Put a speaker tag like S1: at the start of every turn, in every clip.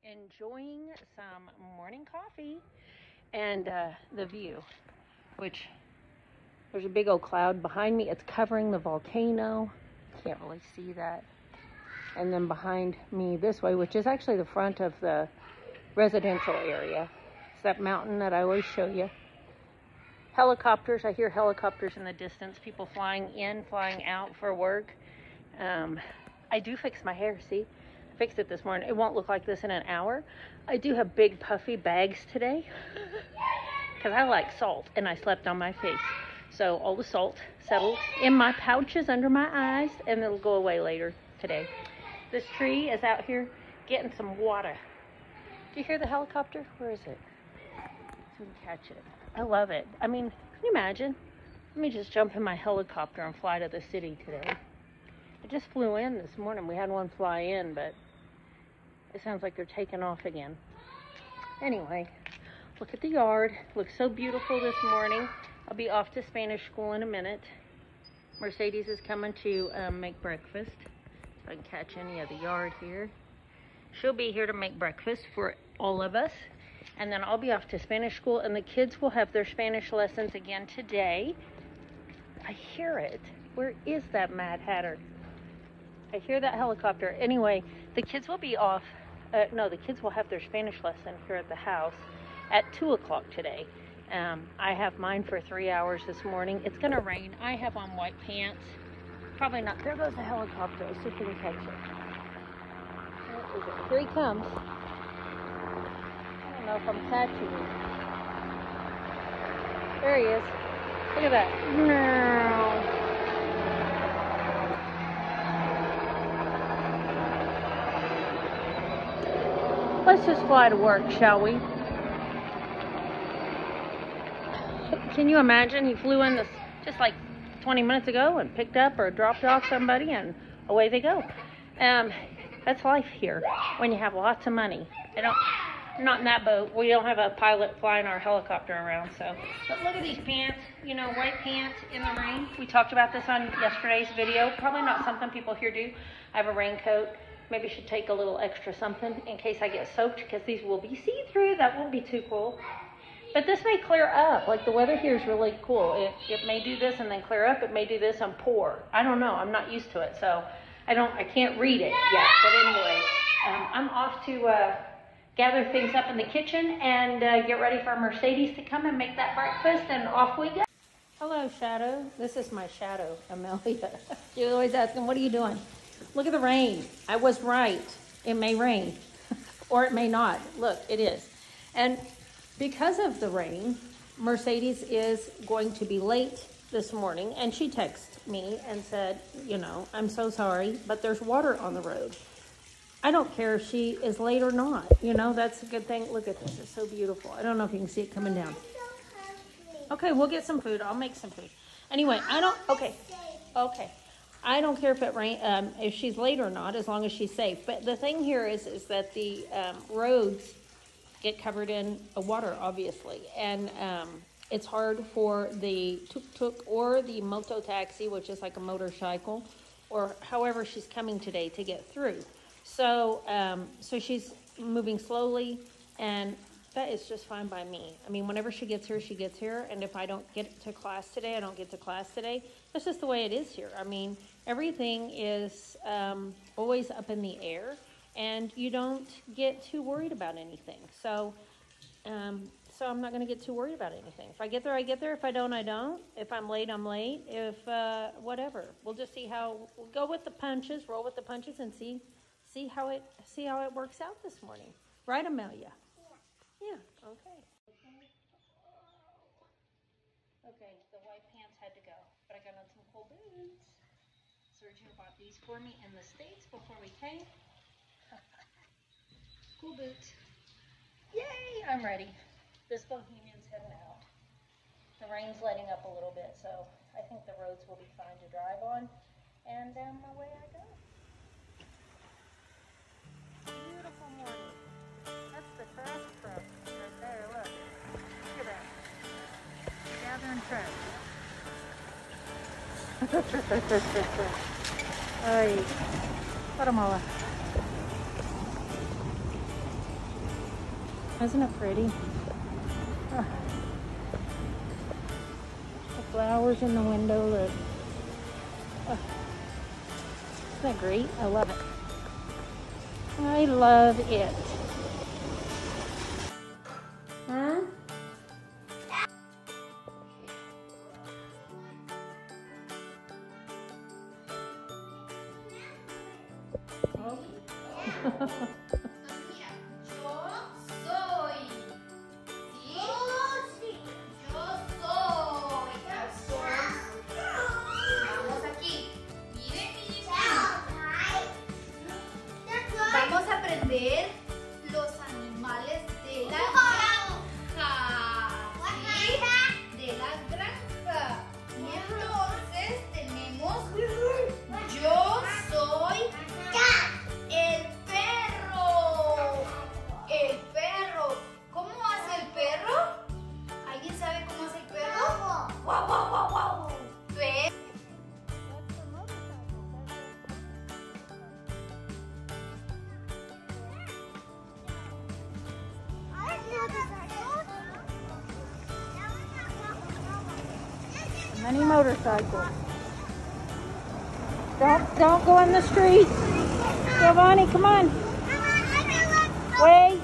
S1: enjoying some morning coffee and the view, which there's a big old cloud behind me. It's covering the volcano. Can't really see that. And then behind me this way, which is actually the front of the residential area, it's that mountain that I always show you. Helicopters, I hear helicopters in the distance, people flying in, flying out for work. I do fix my hair, see? I fixed it this morning. It won't look like this in an hour. I do have big puffy bags today because I like salt and I slept on my face. So all the salt settled in my pouches under my eyes and it'll go away later today. This tree is out here getting some water. Do you hear the helicopter? Where is it? So we can catch it. I love it. I mean, can you imagine? Let me just jump in my helicopter and fly to the city today. It just flew in this morning. We had one fly in, but it sounds like they're taking off again. Anyway, look at the yard. Looks so beautiful this morning. I'll be off to Spanish school in a minute. Mercedes is coming to make breakfast. So I can catch any of the yard here. She'll be here to make breakfast for all of us. And then I'll be off to Spanish school, and the kids will have their Spanish lessons again today. I hear it. Where is that Mad Hatter? I hear that helicopter. Anyway, the kids will be off. No, the kids will have their Spanish lesson here at the house at 2 o'clock today. I have mine for 3 hours this morning. It's going to rain. I have on white pants. Probably not. There goes the helicopter. Let's see if we can catch it. Where is it? Here he comes. I don't know if I'm catching him. There he is. Look at that. No. Let's just fly to work, shall we? Can you imagine? He flew in this just like 20 minutes ago and picked up or dropped off somebody and away they go. That's life here when you have lots of money. I'm not in that boat. We don't have a pilot flying our helicopter around, so. But look at these pants, you know, white pants in the rain. We talked about this on yesterday's video. Probably not something people here do. I have a raincoat. Maybe I should take a little extra something in case I get soaked because these will be see-through. That won't be too cool. But this may clear up. Like the weather here is really cool. It may do this and then clear up. It may do this and pour. I don't know. I'm not used to it, so I can't read it yet. But anyway, I'm off to gather things up in the kitchen and get ready for Mercedes to come and make that breakfast, and off we go. Hello, Shadow. This is my shadow, Amelia. She's always asking, what are you doing? Look at the rain. I was right. It may rain or it may not. Look, it is. And because of the rain, Mercedes is going to be late this morning. And she texted me and said, you know, I'm so sorry, but there's water on the road. I don't care if she is late or not. You know, that's a good thing. Look at this. It's so beautiful. I don't know if you can see it coming down. Okay, we'll get some food. I'll make some food. Anyway, okay. I don't care if it if she's late or not, as long as she's safe. But the thing here is that the roads get covered in water, obviously. And it's hard for the tuk-tuk or the moto taxi, which is like a motorcycle, or however she's coming today to get through. So, so she's moving slowly, and that is just fine by me. I mean, whenever she gets here, she gets here. And if I don't get to class today, I don't get to class today. That's just the way it is here. I mean, everything is always up in the air, and you don't get too worried about anything. So, so I'm not going to get too worried about anything. If I get there, I get there. If I don't, I don't. If I'm late, I'm late. If whatever, we'll just see how we'll go with the punches, roll with the punches, and see how it works out this morning. Right, Amelia? Yeah. Okay. Okay, the white pants had to go, but I got on some cool boots. Sergio bought these for me in the States before we came. Cool boots. Yay! I'm ready. This Bohemian's heading out. The rain's letting up a little bit, so I think the roads will be fine to drive on. And away I go. Beautiful morning. That's the trash truck right there. Look. Look at that. Gathering trash. Ay, Guatemala. Isn't it pretty? Oh. The flowers in the window, look. Oh. Isn't that great? I love it. I love it. Huh? Oh.
S2: Vamos a aprender los animales de la granja. ¿Sí? De la granja. Y entonces tenemos, yo soy el perro. El perro. ¿Cómo hace el perro? ¿Alguien sabe cómo hace el perro? ¡Guau, guau, guau, guau!
S1: Many motorcycles. Don't go in the street. Giovanni, come on. Wait.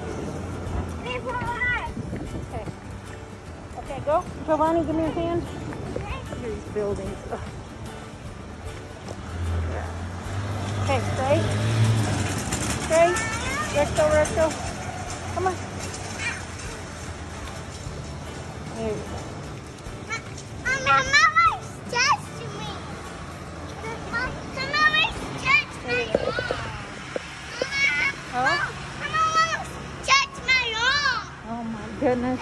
S1: Okay. Okay, go. Giovanni, give me your hand. These buildings. Ugh. Okay, straight. Straight. Recto. Come on. There you go. Oh my goodness.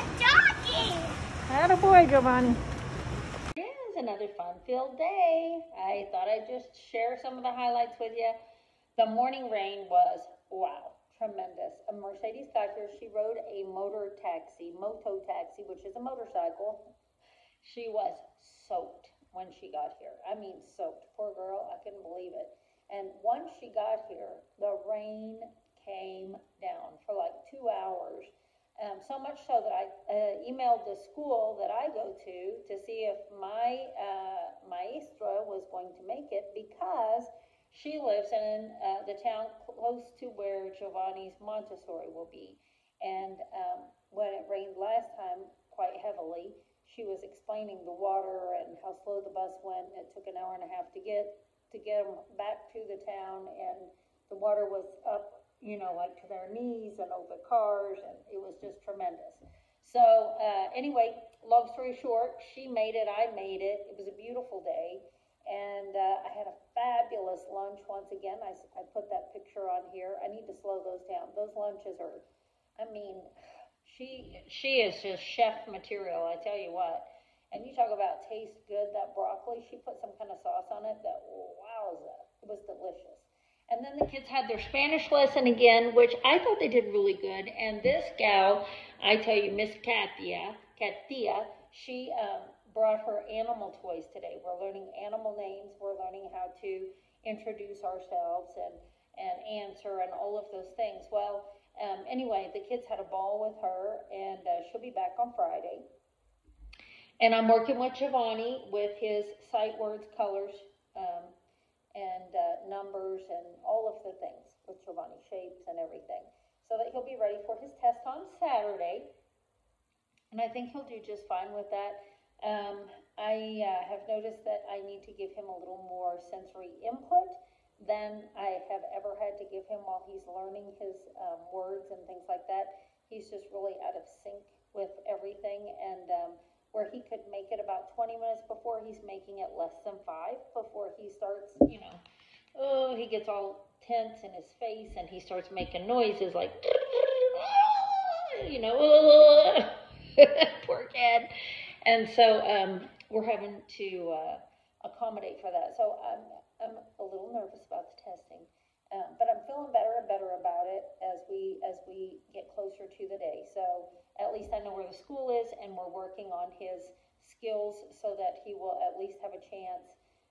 S1: Attaboy, Giovanni. It is another fun-filled day. I thought I'd just share some of the highlights with you. The morning rain was, wow, tremendous. A Mercedes got here. She rode a moto taxi, which is a motorcycle. She was soaked when she got here. I mean, soaked. Poor girl, I couldn't believe it. And once she got here, the rain came down for like 2 hours. So much so that I emailed the school that I go to see if my maestra was going to make it, because she lives in the town close to where Giovanni's Montessori will be. And when it rained last time quite heavily, she was explaining the water and how slow the bus went. It took an hour and a half to get them back to the town, and the water was up, you know, like to their knees and over cars, and it was just tremendous. So anyway, long story short, she made it, I made it. It was a beautiful day, and I had a fabulous lunch once again. I put that picture on here. I need to slow those down. Those lunches are, I mean, she is just chef material, I tell you what. And you talk about taste good, that broccoli, she put some kind of sauce on it that, wowza, it was delicious. And then the kids had their Spanish lesson again, which I thought they did really good. And this gal, I tell you, Miss Katia, she brought her animal toys today. We're learning animal names. We're learning how to introduce ourselves and answer and all of those things. Well, anyway, the kids had a ball with her, and she'll be back on Friday. And I'm working with Giovanni with his sight words, colors, and numbers and all of the things with Giovanni, shapes and everything, so that he'll be ready for his test on Saturday. And I think he'll do just fine with that. I have noticed that I need to give him a little more sensory input than I have ever had to give him while he's learning his words and things like that. He's just really out of sync with everything, and where he could make it about 20 minutes before, he's making it less than 5 before he starts, you know, oh, he gets all tense in his face, and he starts making noises like, you know, poor kid. And so we're having to accommodate for that. So I'm a little nervous about the testing, but I'm feeling better and better about it as we get closer to the day. So at least I know where the school is, and we're working on his skills so that he will at least have a chance,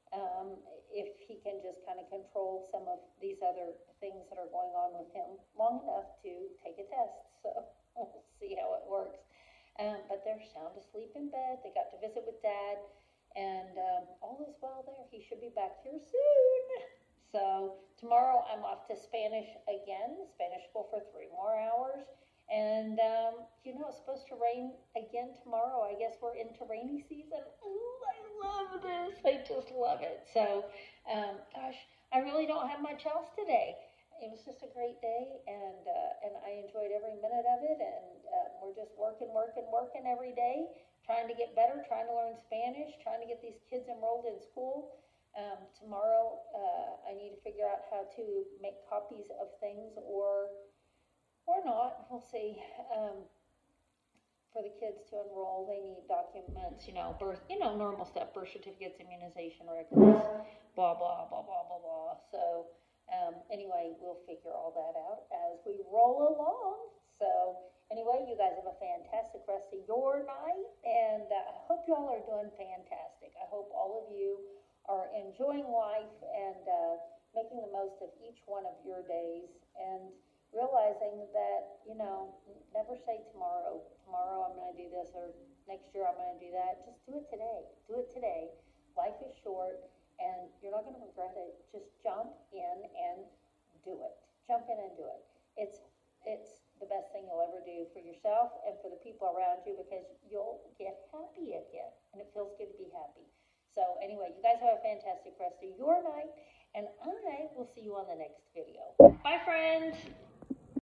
S1: if he can just kind of control some of these other things that are going on with him long enough to take a test. So We'll see how it works. But they're sound asleep in bed. They got to visit with Dad, and all is well there. He should be back here soon. So tomorrow I'm off to Spanish again, Spanish school for 3 more hours. And, it's supposed to rain again tomorrow. I guess we're into rainy season. Ooh, I love this. I just love it. So, gosh, I really don't have much else today. It was just a great day, and I enjoyed every minute of it. And we're just working every day, trying to get better, trying to learn Spanish, trying to get these kids enrolled in school. Tomorrow, I need to figure out how to make copies of things or not. We'll see. For the kids to enroll, they need documents, birth, normal stuff, birth certificates, immunization records, blah, blah, blah, blah, blah, blah. So, anyway, we'll figure all that out as we roll along. So, anyway, you guys have a fantastic rest of your night, and I hope y'all are doing fantastic. I hope all of you are enjoying life and making the most of each one of your days, and realizing that, never say tomorrow I'm going to do this, or next year I'm going to do that. Just do it today. Do it today. Life is short, and you're not going to regret it. Just jump in and do it. Jump in and do it. It's the best thing you'll ever do for yourself and for the people around you, because you'll get happy again, and it feels good to be happy. So anyway, you guys have a fantastic rest of your night, and I will see you on the next video. Bye, friends.